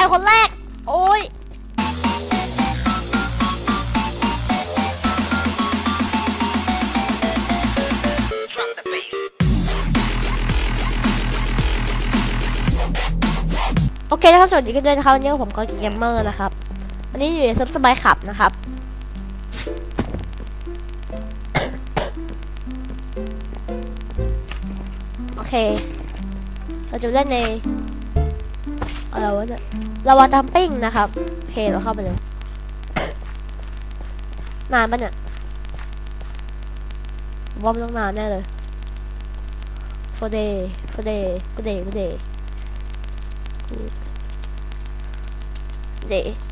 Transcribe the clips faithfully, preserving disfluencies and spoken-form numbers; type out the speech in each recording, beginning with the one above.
คนแรกโอ้ยโอเคนะครับสวัสดีกันด้วยนะครับวันนี้ผมก็เกมเมอร์นะครับวันนี้อยู่ในเซิร์ฟสบายขับนะครับโอเคเราจะเล่นในอะไรวะเนี่ยลาวาทัมปิ้งนะครับโอเคเราเข้าไปเลยนานปะเนี่ยว่ามันต้องนานแน่เลยโฟเดย์โฟเดย์โฟเดย์โฟเดย์เดย์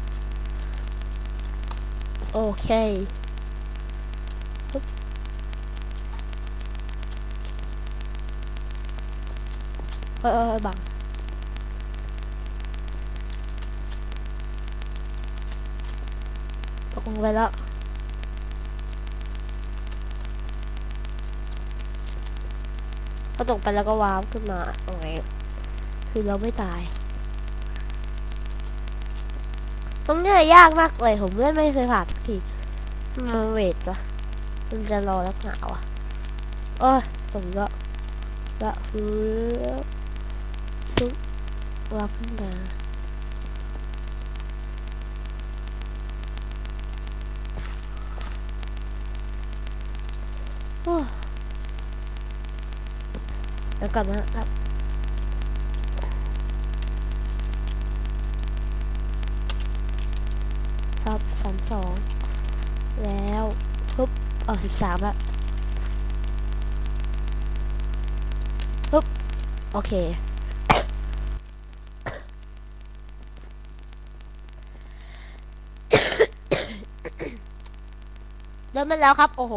โอเคเออเออบังตกลงไปแล้วพอตกไปแล้วก็ว้าวขึ้นมาตรงไหนคือเราไม่ตายตรงนี้ยากมากเลยผมเล่นไม่เคยผ่านสักทีมาเวทวะมันจะรอแล้วหนาวอ่ะโอ้ยตรงก็ละฟื้นซุกว้าวขึ้นมาโอ้เดี๋ยวก่อนนะครับครับสามสองแล้วปุ๊บเออสิบสามละปุ๊บโอเคเริ่มแล้วครับโอ้โห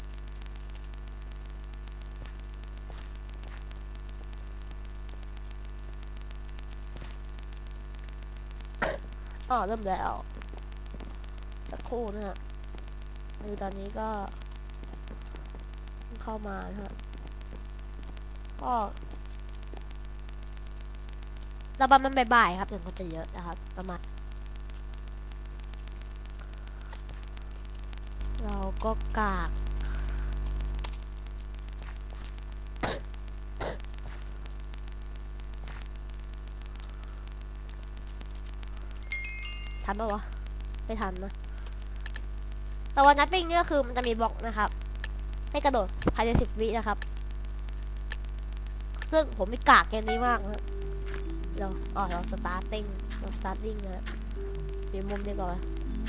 อ๋อเริ่มแล้วสักครู่นะฮะคือตอนนี้ก็เข้ามานะฮะก็ระบาดมันบ่ายๆครับถึงก็จะเยอะนะครับประมาณเราก็กากทันปะวะไม่ทันนะแต่วันนัดปิ้งนี่ก็คือมันจะมีบล็อกนะครับให้กระโดดภายในสิบวินะครับซึ่งผมไม่กากเกมนี้มากนะเราอ๋อเราสตาร์ติ้งเราสตาร์ติ้งนะมีมุมนี้ก่อน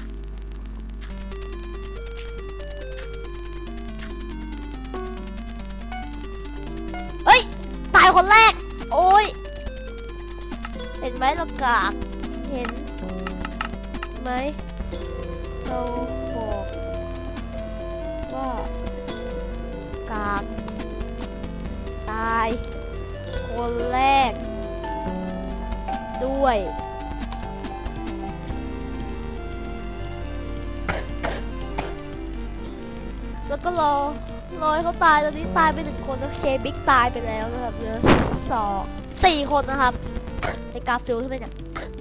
เฮ้ยตายคนแรกโอ้ยเห็นไหมเรากากเห็นไหมเราบอกว่ากากตายคนแรกด้วยแล้วก็รอรอให้เขาตายตอนนี้ตายไปหนึ่งคนแล้วเคบิ๊กตายไปแล้วนะครับเหลือสองสี่คนนะครับไอ้กาฟิลใช่ไหมเนี่ย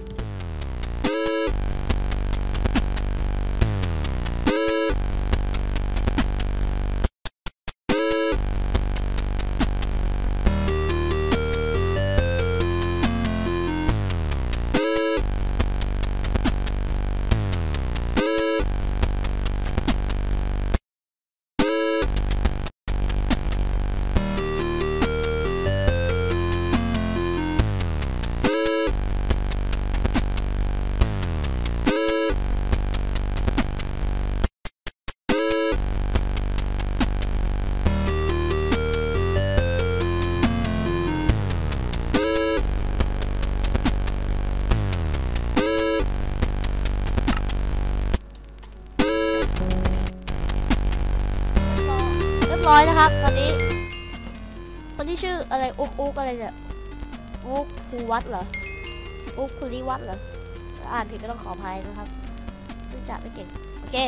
ร้อยนะครับตอนนี้คนที่ชื่ออะไรอุ๊กอุ๊กอะไรเนี่ยอุ๊กภูวัตเหรออุ๊กภูริวัตเหรออ่านผิดก็ต้องขออภัยนะครับรู้จักไม่เก่งโอเค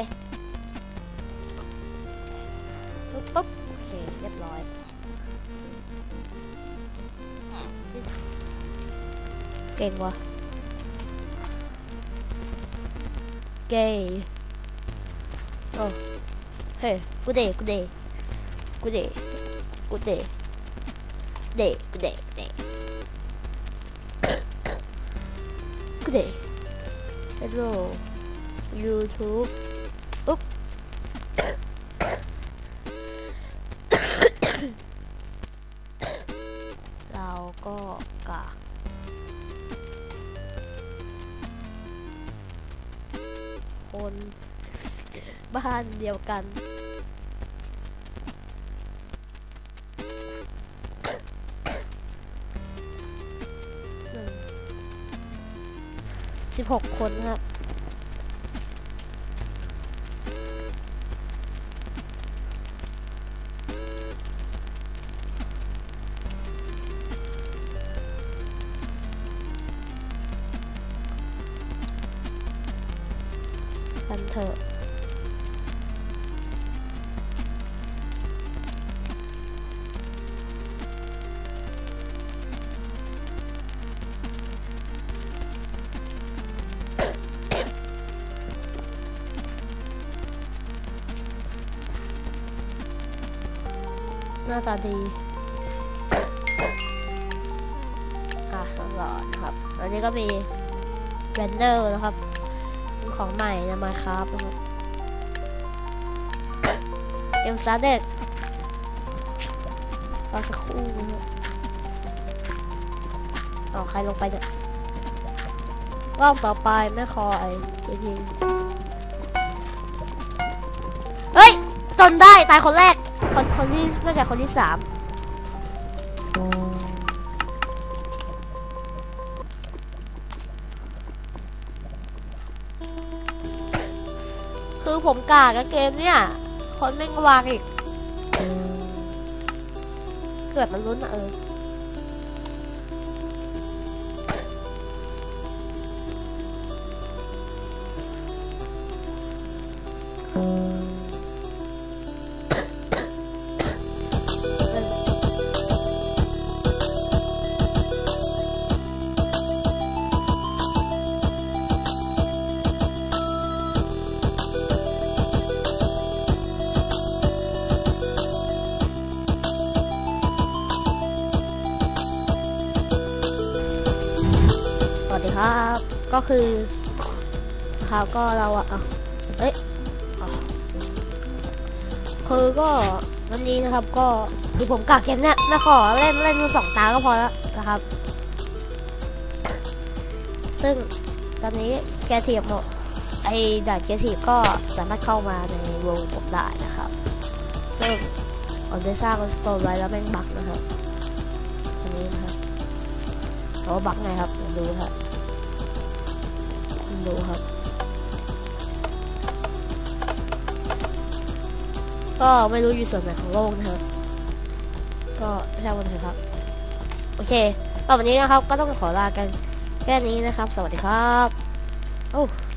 ปุ๊บปุ๊บโอเคเรียบร้อย เก่งวะเกย์โอ้เฮ้ยกูเดกูเดกูเดกูเดเดกูเดเดกูเดฮัลโหล YouTube อุ๊บเราก็กะคนบ้านเดียวกันสิบหกคนครับกันเถอะหน้าตาดีอ่ะก่อนนะครับอันนี้ก็มีเรนเดอร์นะครับของใหม่ใน Minecraft นะครับเกมสตาร์ทเด็ดรอสักครู่นะครับอ๋อใครลงไปเนี่ยรอบต่อไปไม่คอยจริงๆเฮ้ยจนได้ตายคนแรกคนคนที่น่าจะคนที่สามคือผมกากกับเกมเนี่ยคนแม่งวางอีกเกิดมันลุ้นอะเออสวัสดีครับก็คือครับก็เราอะเอ้ยคือก็วันนี้นะครับก็คือผมกากเกมเนี่ยไม่ขอเล่นเล่นมือสองตาก็พอแล้วนะครับซึ่งตอนนี้แคทีฟหมดไอ้ด่านแคทีฟก็สามารถเข้ามาในวงผมได้นะครับซึ่งผมได้สร้างสโตนไว้แล้วแม่งบั๊กนะครับอันนี้นะครับเพราะว่าบั๊กไงครับดูครับดูครับก็ไม่รู้อยู่ส่วนไหนของโลกนะครับก็แค่วันเถอะครับโอเคตอนวันนี้นะครับก็ต้องขอลากันแค่นี้นะครับสวัสดีครับโอ้